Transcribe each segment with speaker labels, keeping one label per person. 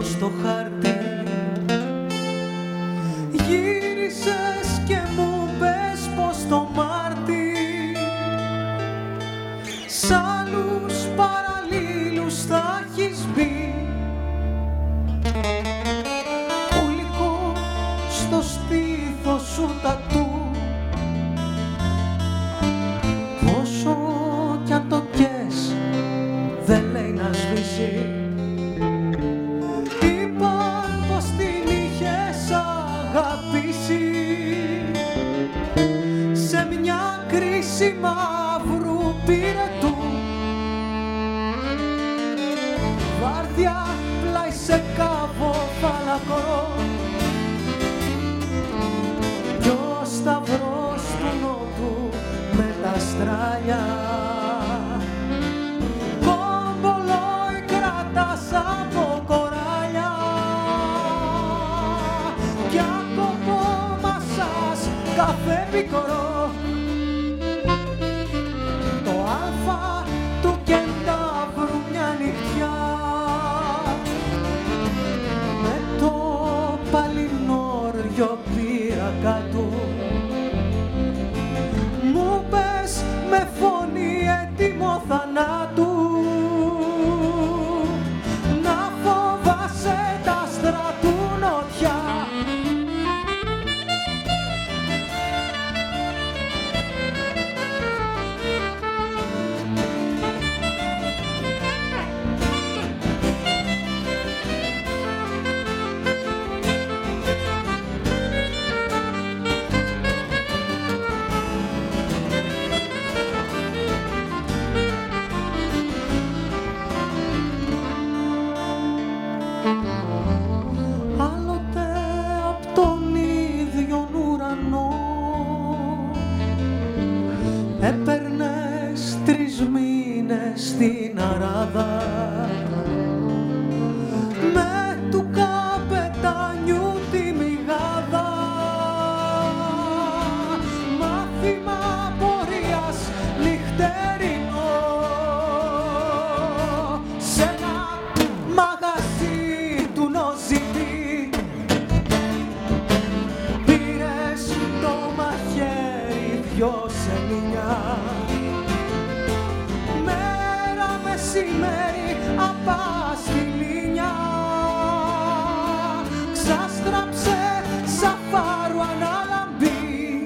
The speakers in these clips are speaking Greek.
Speaker 1: στο χάρτη. Γύρισες και μου πες πως το Μάρτι σ' άλλους παραλλήλους θα έχεις μπει. Ουλικό στο στήθος σου τατού, πόσο κι αν το κες δεν λέει να σβήσει. Είπαν πως την είχες αγαπήσει σε μια κρίση μαύρου πυρετού. Βάρδια πλάι σε κάβο φαλακρό κι ο σταυρός του νότου με τα στράλια. Κομπολόι κρατάς από κοράλια κι από μασάς καφέ πικρό. Το αλφα του κεντάβρου μια νυχτιά με το παλινόριο πείρακα του. Μου πες με φωνή έτοιμο θανάτου να φοβάσαι τα άστρα του νότια. Άλλοτε απ' τον ίδιον ουρανό έπαιρνες 3 μήνες στην Αράδα με του καπετάνιου τη μηγάδα. Μάθημα πορείας νυχτερινό σε ένα μαγαζί του Νοζιμπή. Πήρες το μαχαίρι 2 σελήνια, μέρα μεσημέρι απαστηλίνια. Ξάστραψε σαφάρου αναλαμπή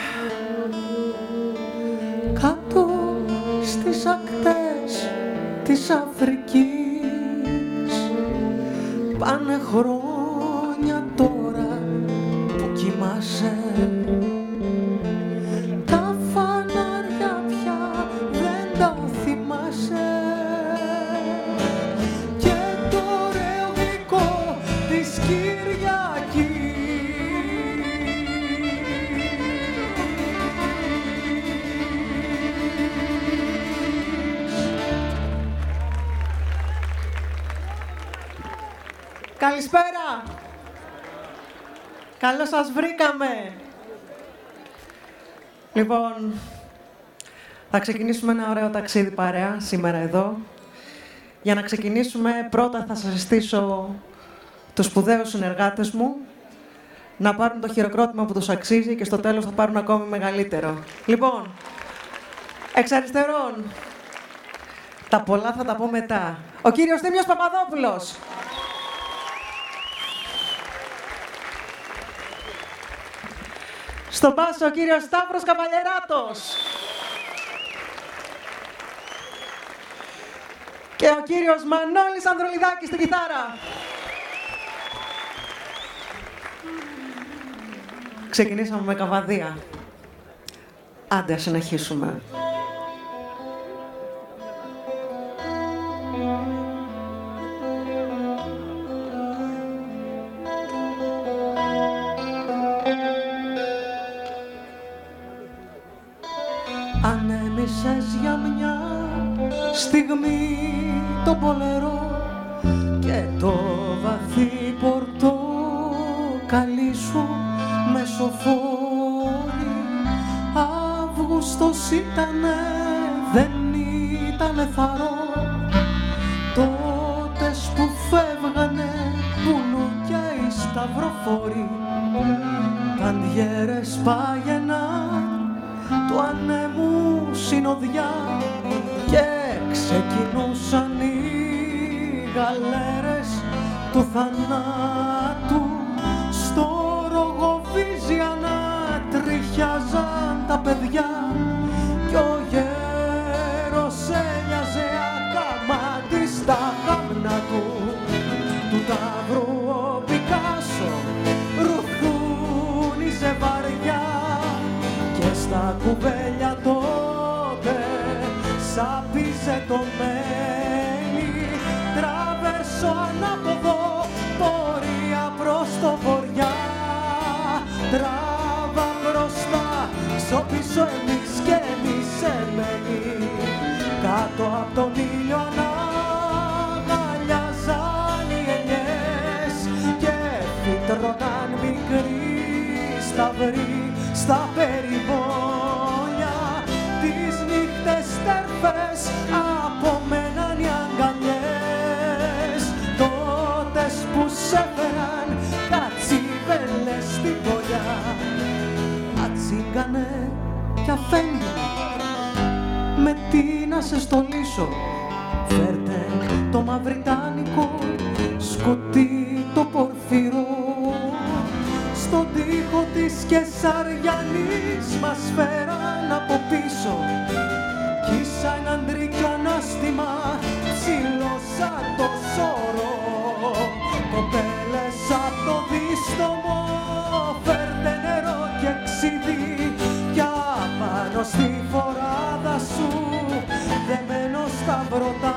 Speaker 1: κάτω στις ακτές της Αφρικής. Πάνε χρόνια τώρα που κοιμάσαι, τα φανάρια πια δεν τα θυμάσαι και το ωραίο γλυκό της Κυριακής. Καλησπέρα! Καλώς σας βρήκαμε! Λοιπόν, θα ξεκινήσουμε ένα ωραίο ταξίδι παρέα σήμερα εδώ. Για να ξεκινήσουμε, πρώτα θα σας συστήσω τους σπουδαίους συνεργάτες μου να πάρουν το χειροκρότημα που τους αξίζει και στο τέλος θα πάρουν ακόμη μεγαλύτερο. Λοιπόν, εξ αριστερών, τα πολλά θα τα πω μετά. Ο κύριος Θήμιος Παπαδόπουλος. Στον μπάσο ο κύριος Σταύρος Καβαλιεράτος. Και ο κύριος Μανώλης Ανδρολιδάκης στην κιθάρα. Ξεκινήσαμε με καβαδία. Άντε, ας συνεχίσουμε. Ανέμισες για μια στιγμή το πολερό και το βαθύ πορτοκαλί σου μεσοφόρη. Αύγουστος ήτανε, δεν ήτανε θαρό, τότες που φεύγανε σταυροφόροι καντιέρες πάγαιναν του ανέμου συνοδιά και ξεκινούσαν οι γαλέρες του θανάτου στο Ρογοβίζια να τριχιάζαν τα παιδιά κι ο γέρος έλιαζε ακαμάτι στα γάμνα του ταύρου ο Πικάσο ρουθούνιζε βαριά και στα κουβέλια τότε σάπιζε το μέλι τραβέρσο ανάποδο πορεία προς το βοριά τράβα μπροστά ξοπίσω εμείς και εμείς εμένοι κάτω απ' τον ήλιο αναγκαλιάζαν οι ελιές και φυτρώναν μικροί σταυροί στα περιβόλια τις νύχτες τέρφες απομέναν οι αγκαλιές τότες που σέφεραν κατσίβελες στην πολιά ατσίγκανε κι αφέντη με τι να σε στολίσω φέρτε το μαυριτάνικο σκουτί το πορφυρό στον τοίχο της Κεσαριανής μας φέραν από πίσω κι ίσα έναν τρίκιο ανάστημα ψηλό σαν το σώρο κοπέλες απ' το δίστομο φέρτε νερό και ξύδι κι απάνω στη φοράδα σου δεμένο στα βρωτά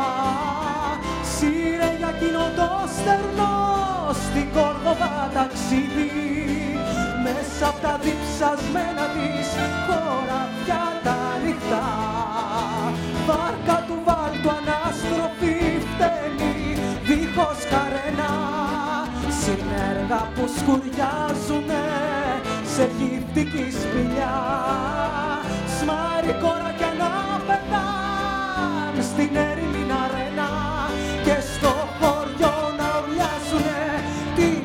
Speaker 1: σύρε για εκείνο το στερνό στην Κόρδοβα ταξίδι μέσα απ' τα διψασμένα της χωράφια τα ανοιχτά βάρκα του βάλτου ανάστροφη φταίνει δίχως καρένα συνέργα που σκουριάζουνε σε γυφτική σπηλιά σμαρικόρακια να πετάν στην έρημη αρένα και στο χωριό να ουρλιάζουνε την